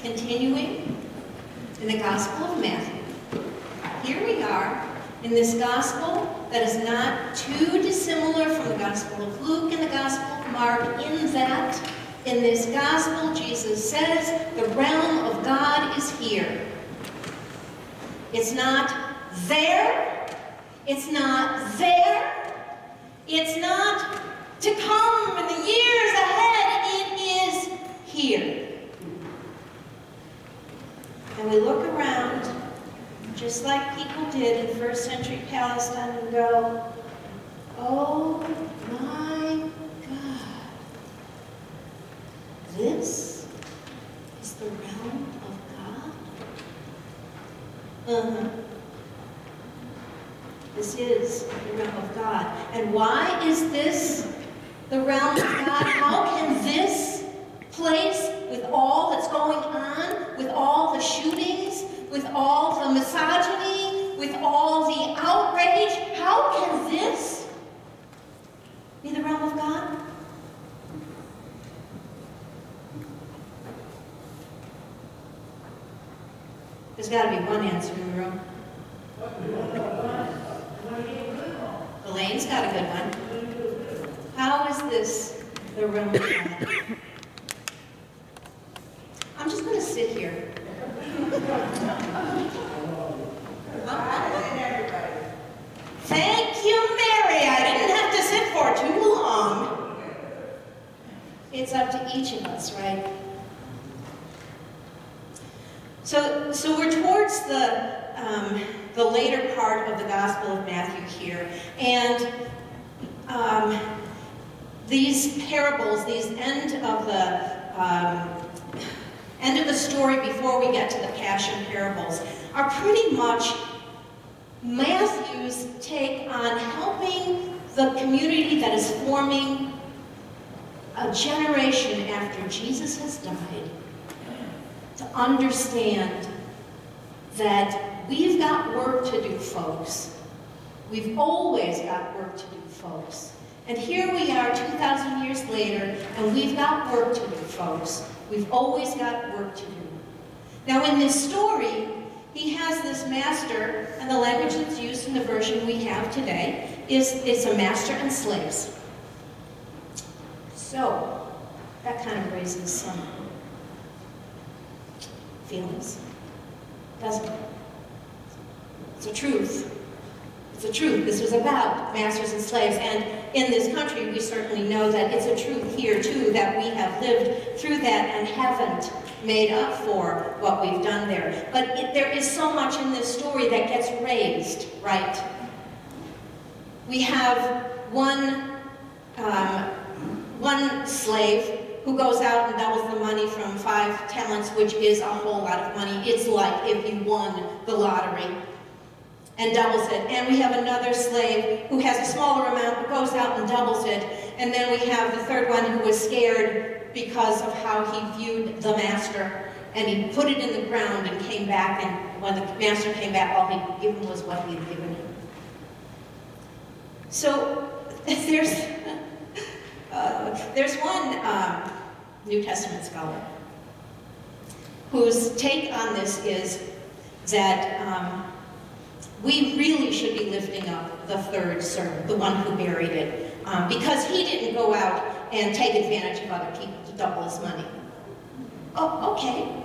continuing in the Gospel of Matthew. Here we are in this Gospel that is not too dissimilar from the Gospel of Luke and the Gospel of Mark, in that in this Gospel Jesus says the realm of God is here. It's not there. It's not there. It's not to come in the years ahead. It is here. And we look around, just like people did in first century Palestine, and go, oh my God, this is the realm of God? This is the realm of God. And why is this the realm of God? How can this place, with all that's going on, with all the shootings, with all the misogyny, with all the outrage, how can this be the realm of God? There's got to be one answer in the room. Elaine's got a good one. How is this the realm of God? I'm just going to sit here. Thank you, Mary. I didn't have to sit for too long. It's up to each of us, right? So we're towards the later part of the Gospel of Matthew here, and these parables, these end of the story before we get to the Passion parables, are pretty much Matthew's take on helping the community that is forming a generation after Jesus has died to understand that we've got work to do, folks. We've always got work to do, folks. And here we are 2,000 years later, and we've got work to do, folks. We've always got work to do. Now in this story, he has this master, and the language that's used in the version we have today is a master and slaves. So, that kind of raises some feelings, doesn't it? It's a truth. It's a truth. This was about masters and slaves, and in this country we certainly know that it's a truth here too, that we have lived through that and haven't made up for what we've done there. But there is so much in this story that gets raised, right? We have one slave who goes out and doubles the money from 5 talents, which is a whole lot of money. It's like if you won the lottery, and doubles it. And we have another slave who has a smaller amount but goes out and doubles it. And then we have the third one who was scared because of how he viewed the master, and he put it in the ground and came back, and when the master came back, all he could give him was what he had given him. So there's one New Testament scholar whose take on this is that we really should be lifting up the third servant, the one who buried it, because he didn't go out and take advantage of other people to double his money. Oh, okay.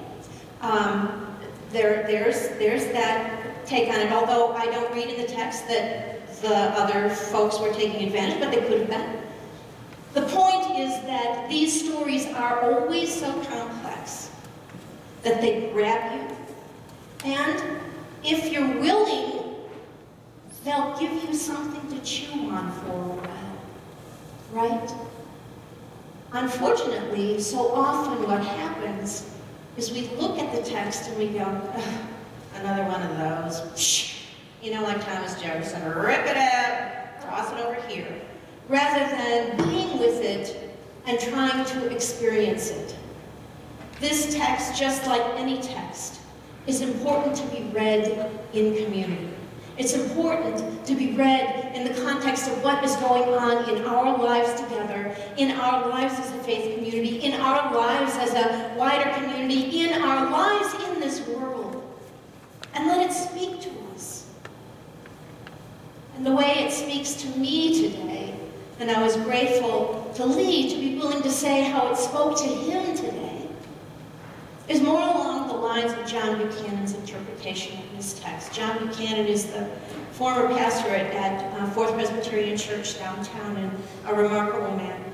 There's that take on it, although I don't read in the text that the other folks were taking advantage, but they could have been. The point is that these stories are always so complex that they grab you, and if you're willing, they'll give you something to chew on for a while, right? Unfortunately, so often what happens is we look at the text and we go, another one of those, you know, like Thomas Jefferson, rip it out, toss it over here, rather than being with it and trying to experience it. This text, just like any text, is important to be read in community. It's important to be read in the context of what is going on in our lives together in our lives as a faith community, in our lives as a wider community, in our lives in this world. And let it speak to us. And the way it speaks to me today, and I was grateful to Lee to be willing to say how it spoke to him today, is more along the lines of John Buchanan's interpretation of this text. John Buchanan is the former pastor at Fourth Presbyterian Church downtown, and a remarkable man.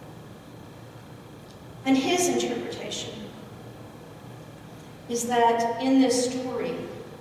And his interpretation is that in this story,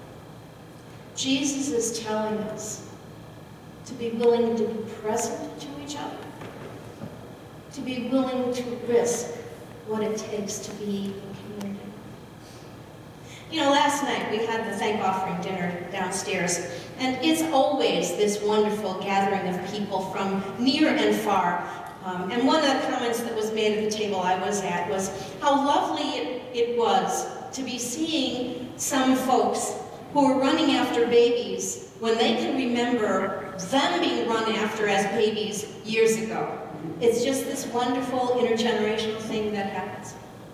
Jesus is telling us to be willing to be present to each other, to be willing to risk what it takes to be in community. You know, last night we had the thank offering dinner downstairs, and it's always this wonderful gathering of people from near and far. And one of the comments that was made at the table I was at was how lovely it was to be seeing some folks who were running after babies when they can remember them being run after as babies years ago. It's just this wonderful intergenerational thing that happens.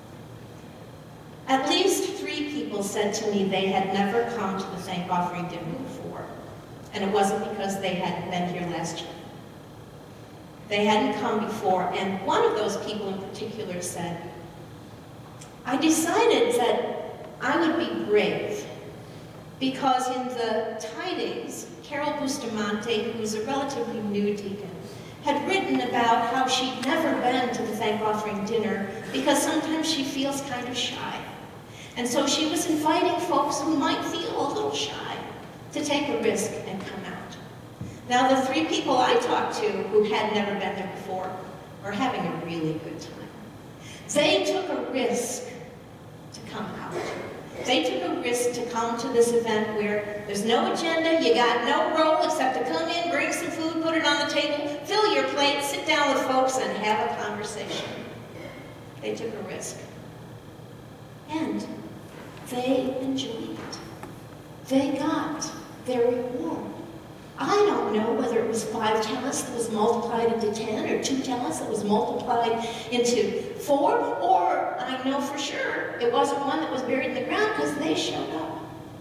At least 3 people said to me they had never come to the thank offering dinner before, and it wasn't because they hadn't been here last year. They hadn't come before, and one of those people in particular said, I decided that I would be brave because in the tidings, Carol Bustamante, who's a relatively new deacon, had written about how she'd never been to the thank offering dinner because sometimes she feels kind of shy. And so she was inviting folks who might feel a little shy to take a risk and come out. Now the 3 people I talked to who had never been there before are having a really good time. They took a risk to come out. They took a risk to come to this event where there's no agenda, you got no role except to come in, bring some food, put it on the table, fill your plate, sit down with folks and have a conversation. They took a risk. And they enjoyed it. They got their reward. I don't know whether it was 5 talents that was multiplied into 10 or 2 talents that was multiplied into 4, or I know for sure it wasn't one that was buried in the ground because they showed up.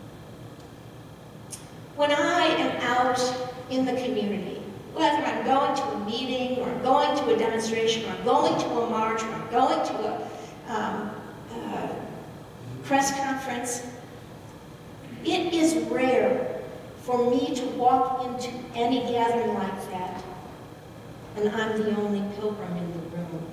When I am out in the community, whether I'm going to a meeting or I'm going to a demonstration or I'm going to a march or I'm going to a press conference, it is rare for me to walk into any gathering like that and I'm the only pilgrim in the room.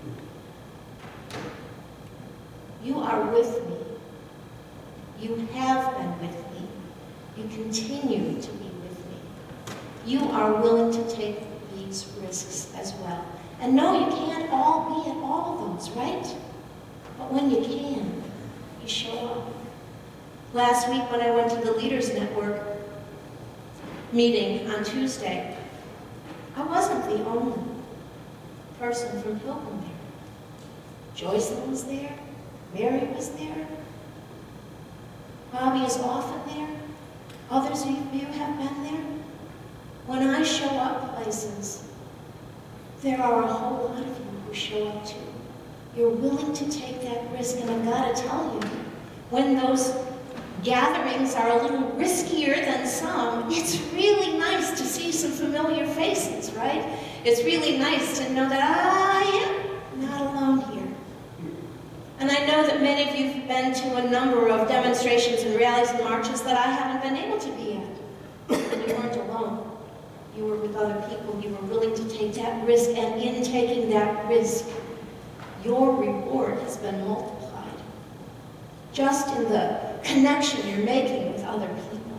You are with me. You have been with me. You continue to be with me. You are willing to take these risks as well. And no, you can't all be at all of those, right? But when you can, you show up. Last week when I went to the Leaders Network meeting on Tuesday, I wasn't the only person from Pilgrim there. Joycelyn was there, Mary was there, Bobby is often there, others of you have been there. When I show up places, there are a whole lot of you who show up too. You're willing to take that risk, and I've got to tell you, when those gatherings are a little riskier than some, it's really nice to see some familiar faces, right? It's really nice to know that I am not alone here. And I know that many of you have been to a number of demonstrations and rallies and marches that I haven't been able to be at. And you weren't alone. You were with other people. You were willing to take that risk, and in taking that risk, your reward has been multiplied. Just in the connection you're making with other people.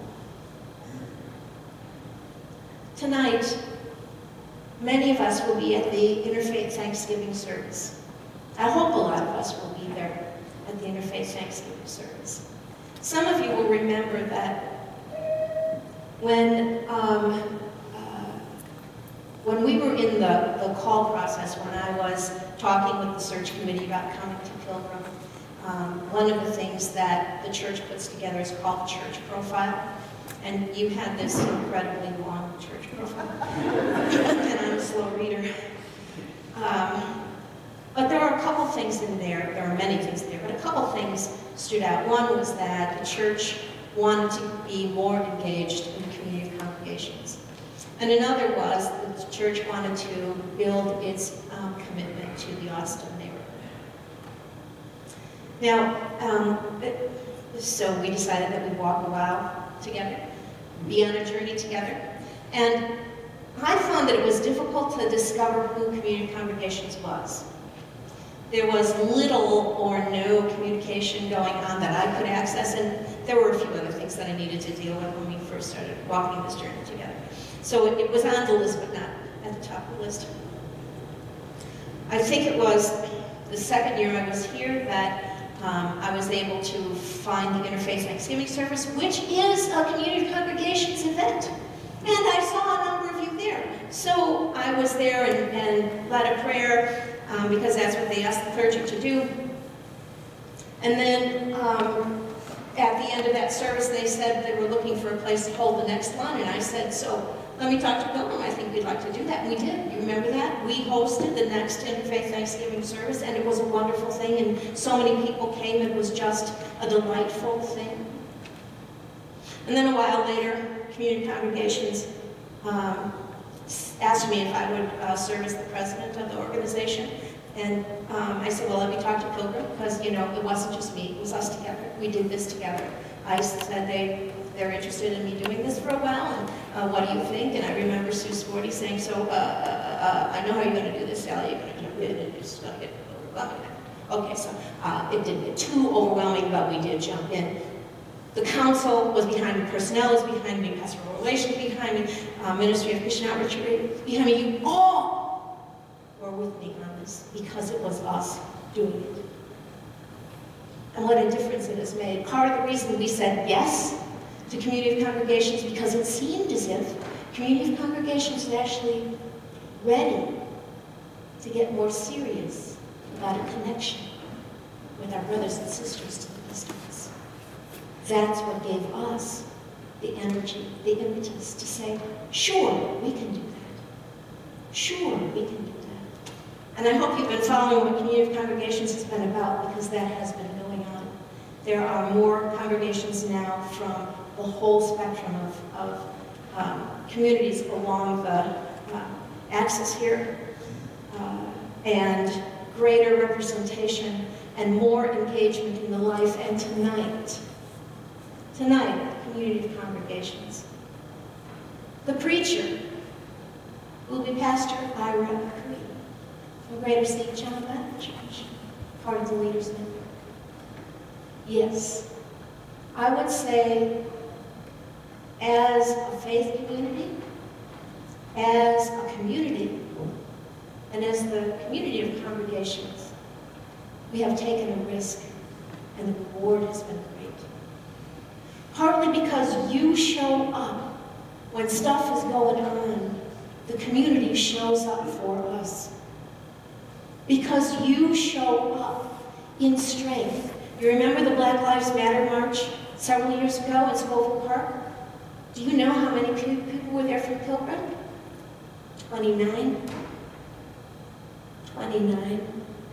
Tonight, many of us will be at the Interfaith Thanksgiving service. I hope a lot of us will be there at the Interfaith Thanksgiving service. Some of you will remember that when we were in the call process, when I was talking with the search committee about coming to Pilgrim, one of the things that the church puts together is called church profile. And you had this incredibly long church profile. And I'm a slow reader. But there are a couple things in there, there are many things there, but a couple things stood out. One was that the church wanted to be more engaged in the community of congregations. And another was that the church wanted to build its commitment to the Austin neighborhood. Now, so we decided that we'd walk a while together, be on a journey together. And I found that it was difficult to discover who Community Congregations was. There was little or no communication going on that I could access, and there were a few other things that I needed to deal with when we first started walking this journey together. So it was on the list, but not at the top of the list. I think it was the second year I was here that I was able to find the Interfaith Thanksgiving service, which is a Community of Congregations event. And I saw a number of you there. So I was there and led a prayer, because that's what they asked the clergy to do. And then at the end of that service, they said they were looking for a place to hold the next one. And I said, so let me talk to Pilgrim. I think we'd like to do that. And we did. You remember that? We hosted the next Interfaith Thanksgiving service, and it was a wonderful thing. And so many people came. It was just a delightful thing. And then a while later, Community Congregations asked me if I would serve as the president of the organization. And I said, well, let me talk to Pilgrim, because, you know, it wasn't just me, it was us together. We did this together. I said they're interested in me doing this for a while, and what do you think? And I remember Sue Sporty saying, so I know how you're going to do this, Sally. You're going to jump in, and it's going to get overwhelming. Okay, so it didn't get too overwhelming, but we did jump in. The council was behind me, personnel was behind me, pastoral relations behind me, Ministry of Christian Outreach behind me. You all were with me on this because it was us doing it. And what a difference it has made. Part of the reason we said yes to Community of Congregations, because it seemed as if Community of Congregations was actually ready to get more serious about a connection with our brothers and sisters to the distance. That's what gave us the energy, the impetus to say, sure, we can do that. Sure, we can do that. And I hope you've been following what Community of Congregations has been about, because that has been going on. There are more congregations now from the whole spectrum of communities along the axis here, and greater representation and more engagement in the life. And tonight, Community of Congregations, the preacher will be Pastor Ira Curry from Greater St. John Baptist Church, part of the Leaders Network. Yes, I would say, as a faith community, as a community, and as the community of congregations, we have taken a risk, and the reward has been great. Partly because you show up when stuff is going on, the community shows up for us. Because you show up in strength. You remember the Black Lives Matter march several years ago in Scoville Park? Do you know how many people were there from Pilgrim? 29? 29?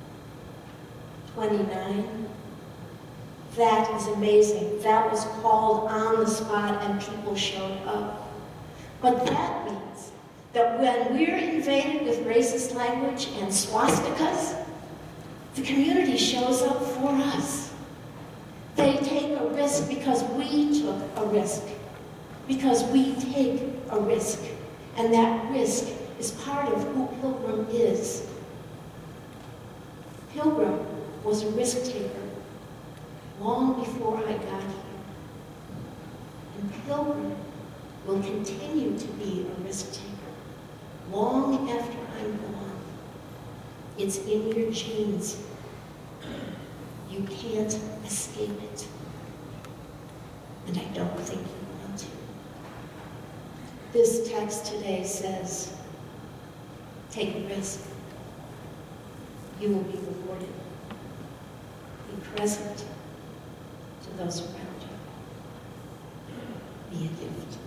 29? That is amazing. That was called on the spot and people showed up. But that means that when we're invaded with racist language and swastikas, the community shows up for us. They take a risk because we took a risk. Because we take a risk. And that risk is part of who Pilgrim is. Pilgrim was a risk taker long before I got here. And Pilgrim will continue to be a risk taker long after I'm gone. It's in your genes. You can't escape it. And I don't think you want to. This text today says, take a risk. You will be rewarded. Be present to those around you. Be a gift.